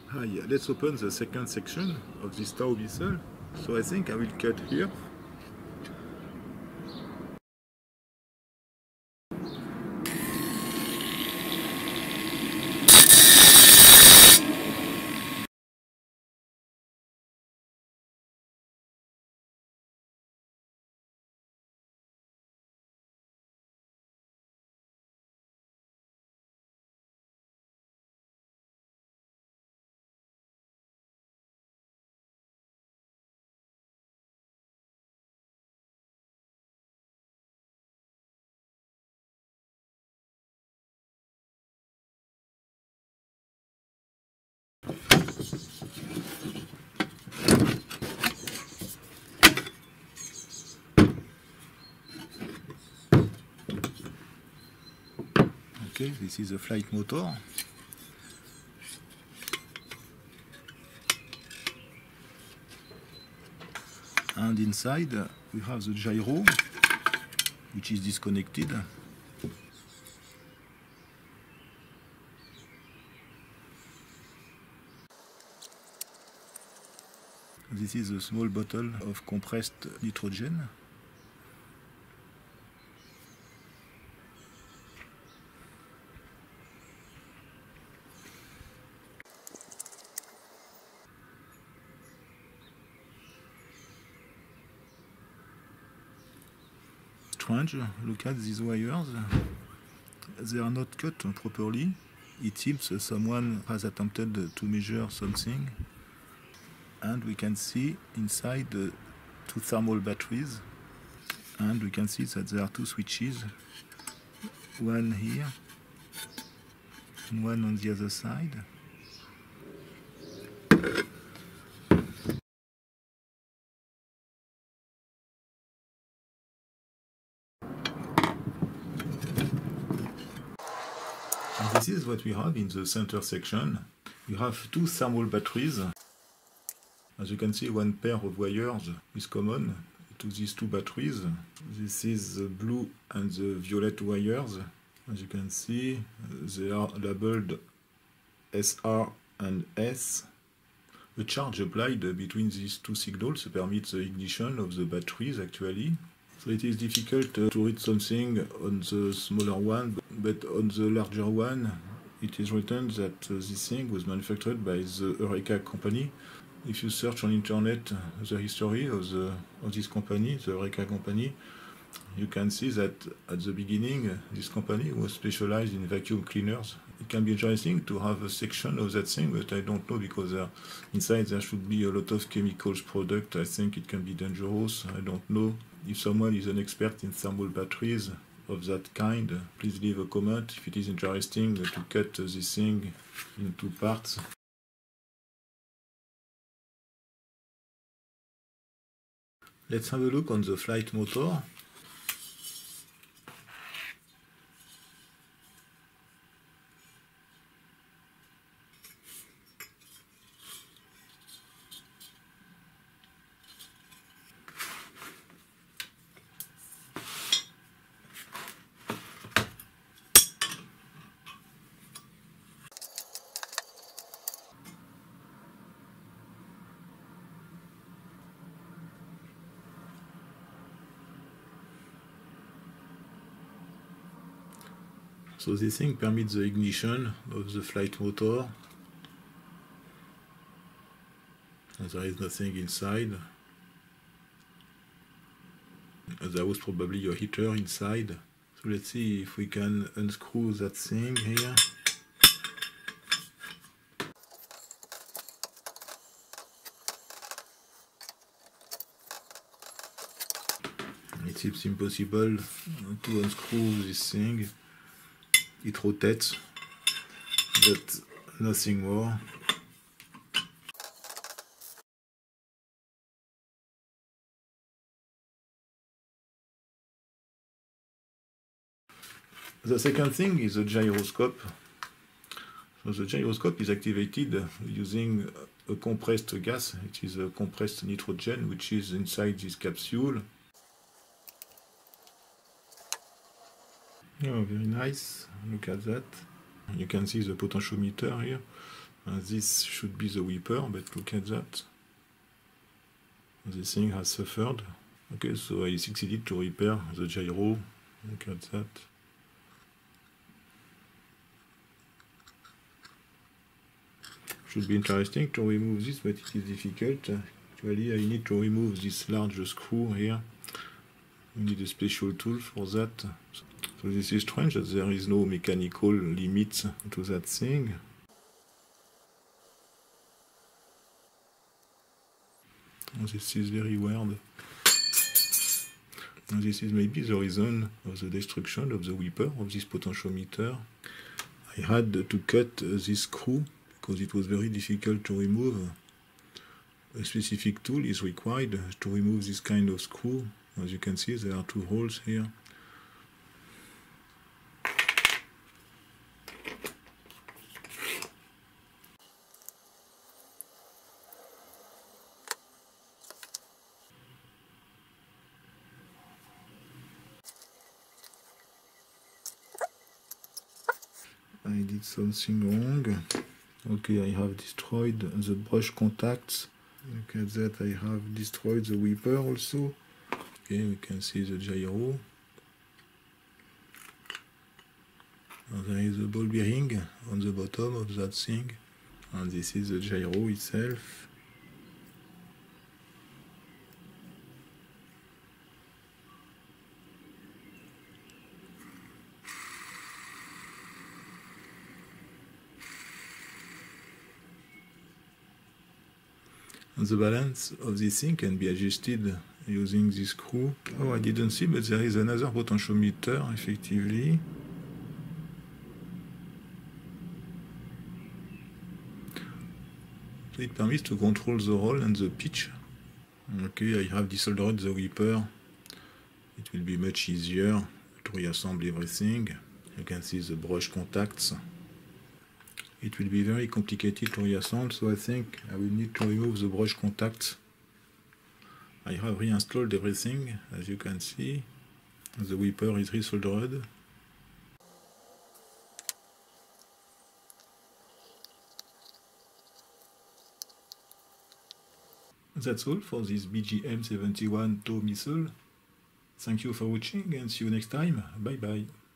Hi, let's open the second section of this tow vessel. So I think I will cut here. Okay, this is the flight motor. And inside we have the gyro, which is disconnected. This is a small bottle of compressed nitrogen. Strange, look at these wires. They are not cut properly. It seems someone has attempted to measure something. And we can see inside two thermal batteries. And we can see that there are two switches. One here and one on the other side. And this is what we have in the center section. You have two thermal batteries. As you can see, one pair of wires is common to these two batteries. This is the blue and the violet wires. As you can see, they are labeled SR and S. A charge applied between these two signals permits the ignition of the batteries actually. So it is difficult to read something on the smaller one, but on the larger one it is written that this thing was manufactured by the Eureka company. If you search on internet the history of this company, the Eureka company, you can see that at the beginning this company was specialized in vacuum cleaners. It can be interesting to have a section of that thing, but I don't know, because inside there should be a lot of chemicals product. I think it can be dangerous. I don't know. If someone is an expert in thermal batteries of that kind, please leave a comment if it is interesting to cut this thing into parts. Let's have a look on the flight motor. So this thing permits the ignition of the flight motor. And there is nothing inside. There was probably a heater inside. So let's see if we can unscrew that thing here. It seems impossible to unscrew this thing. It rotates, but nothing more. The second thing is the gyroscope. So the gyroscope is activated using a compressed gas. It is a compressed nitrogen which is inside this capsule. Oh, very nice. Look at that. You can see the potentiometer here. This should be the Weeper, but look at that. The thing has suffered. Okay, so I succeeded to repair the gyro. Look at that. Should be interesting to remove this, but it is difficult. Actually, I need to remove this large screw here. We need a special tool for that. So this is strange that there is no mechanical limit to that thing. This is very weird. And this is maybe the reason of the destruction of the Weeper, of this potentiometer. I had to cut this screw because it was very difficult to remove. A specific tool is required to remove this kind of screw. As you can see, there are two holes here. I did something wrong. Okay, I have destroyed the brush contacts. Look at that, I have destroyed the Weeper also. Okay, we can see the gyro. And there is a ball bearing on the bottom of that thing. And this is the gyro itself. And the balance of this thing can be adjusted using this screw. Oh, I didn't see, but there is another potentiometer, effectively. So it permits to control the roll and the pitch. Okay, I have desoldered the Weeper. It will be much easier to reassemble everything. You can see the brush contacts. It will be very complicated to reassemble, so I think I will need to remove the brush contacts. I have reinstalled everything, as you can see. The Weeper is resoldered. That's all for this BGM-71 TOW missile. Thank you for watching and see you next time. Bye bye.